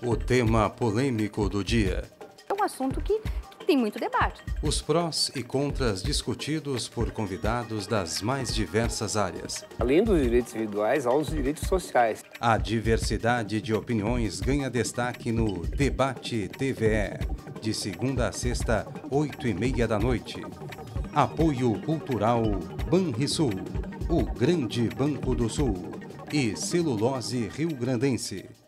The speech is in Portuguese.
O tema polêmico do dia. É um assunto que tem muito debate. Os prós e contras discutidos por convidados das mais diversas áreas. Além dos direitos individuais, há os direitos sociais. A diversidade de opiniões ganha destaque no Debate TVE, de segunda a sexta, 8h30 da noite. Apoio Cultural Banrisul, o grande Banco do Sul e Celulose Rio Grandense.